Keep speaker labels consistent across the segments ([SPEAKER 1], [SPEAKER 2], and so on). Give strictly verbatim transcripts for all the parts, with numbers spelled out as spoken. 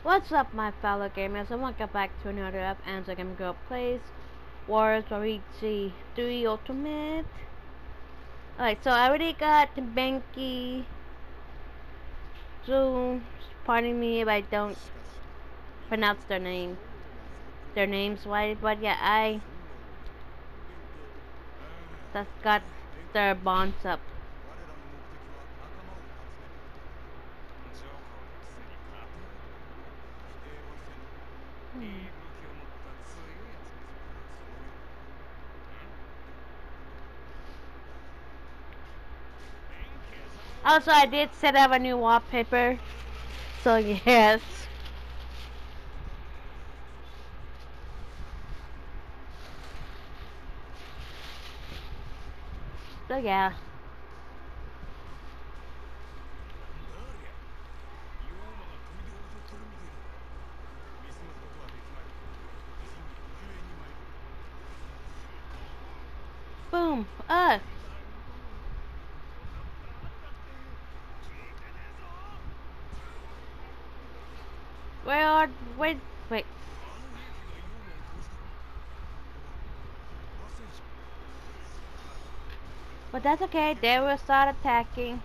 [SPEAKER 1] What's up, my fellow gamers, and welcome back to another app, Answer Game Girl Plays Warriors Waluigi three Ultimate. Alright, so I already got the Banky, so pardon me if I don't pronounce their name, their names right, but yeah, I just got their bonds up. Hmm. Also, I did set up a new wallpaper, so yes. So yeah. Boom. Uh. Where are, wait, wait. But that's okay, they will start attacking.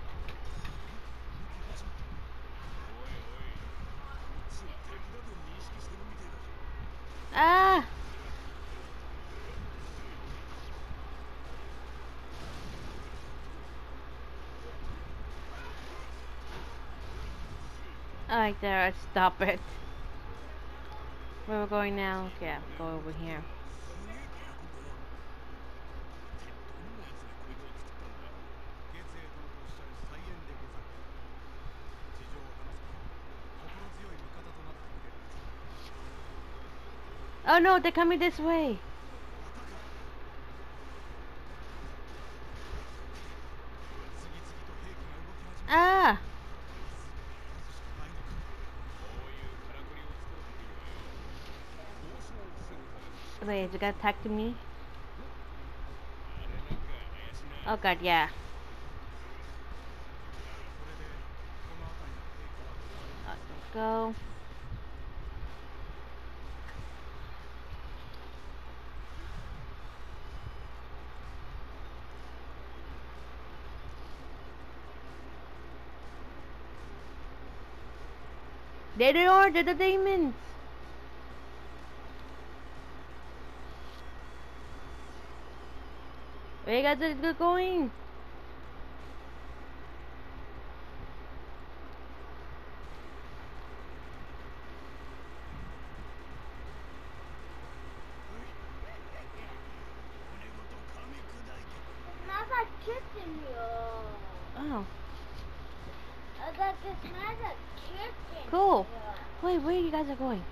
[SPEAKER 1] Ah! Alright there, stop it. Where we're going now? Okay, go over here. Oh no, they're coming this way. Ah! Wait, is it gonna attack to me? Oh god, yeah. Let's go. There they are, they're the demons. Where you guys are going?
[SPEAKER 2] Smells like chicken, yo.
[SPEAKER 1] Oh,
[SPEAKER 2] I got this smells like chicken.
[SPEAKER 1] cool.
[SPEAKER 2] Yeah.
[SPEAKER 1] Wait, where you guys are going?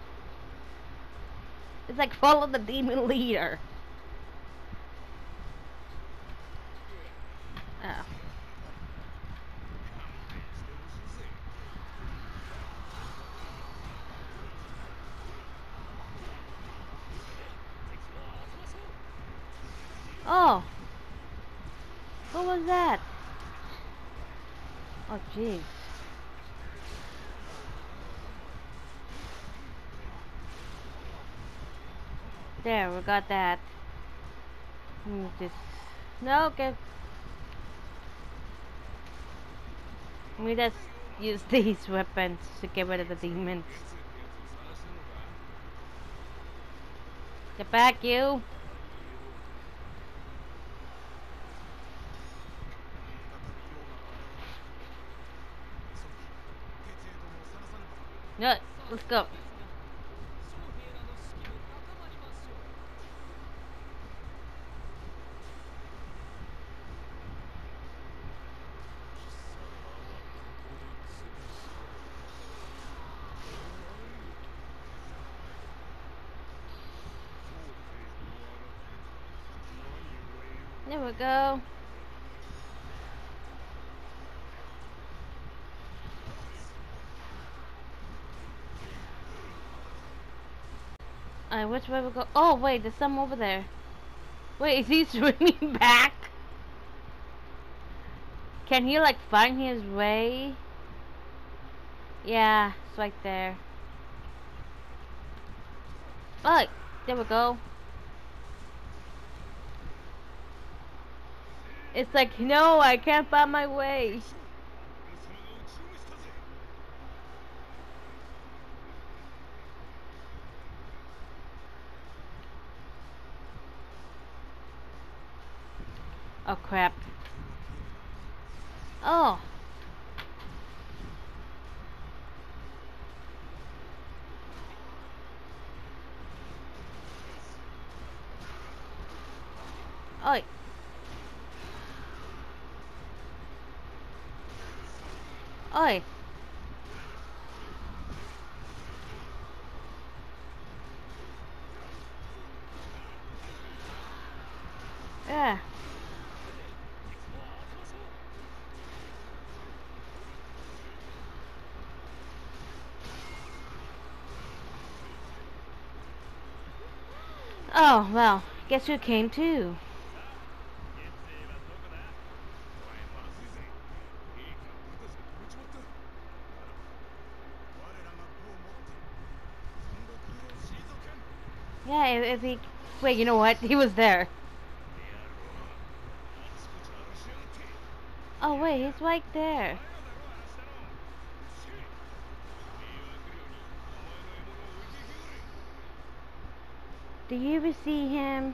[SPEAKER 1] It's like follow the demon leader. Oh. Oh. What was that? Oh, jeez. There, we got that. Hmm, Just no, okay. Let me just use these weapons to get rid of the demons. Get back, you! No, let's go. There we go. Alright, which way we go? Oh, wait, there's some over there. Wait, is he swimming back? Can he, like, find his way? Yeah, it's right there. Oh, there we go. It's like, no, I can't find my way. Oh crap. Oh. Oh. Oh. Yeah. Oh, well, guess who came too? Yeah, if, if he... Wait, you know what? He was there. Oh, wait, he's right there. Do you ever see him?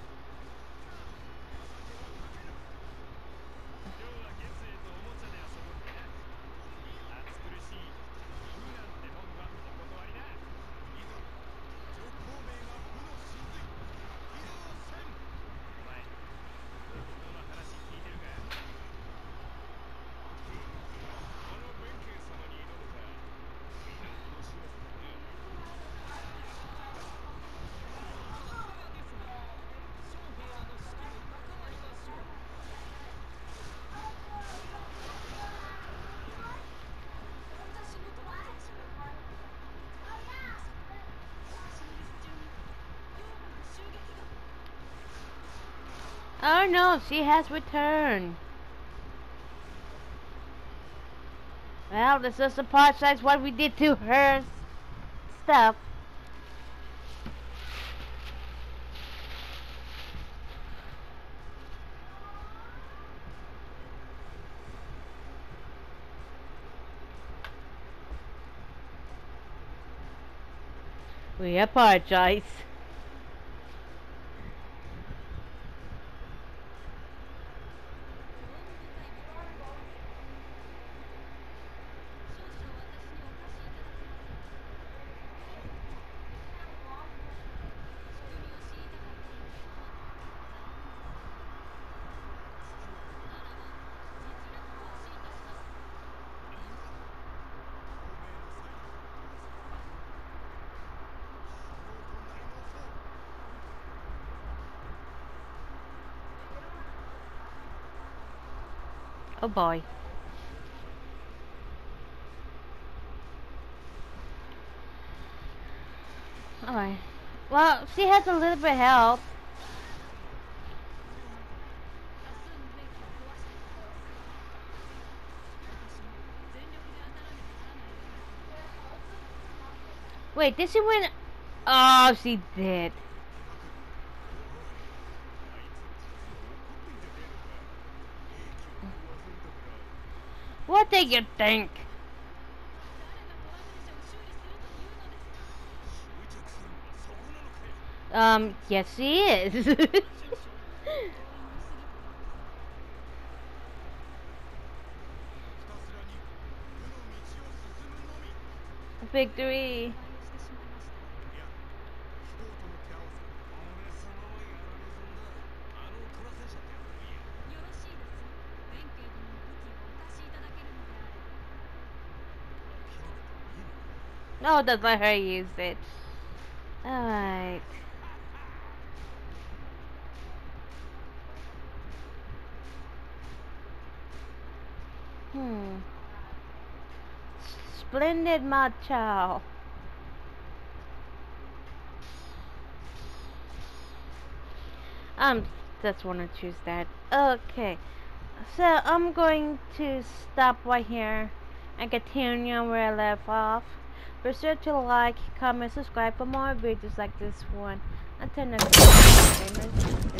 [SPEAKER 1] Oh no, she has returned. Well, this is apologize what we did to her stuff. We apologize. Oh boy. Alright. Well, she has a little bit of help. Wait, did she win? Oh, she did. What do you think? Um, yes she is. Victory. No, don't let her use it. Alright. Hmm. Splendid matcha. Um, just wanna choose that. Okay. So I'm going to stop right here and continue where I left off. Be sure to like, comment, subscribe for more videos like this one. Until next time, gamers.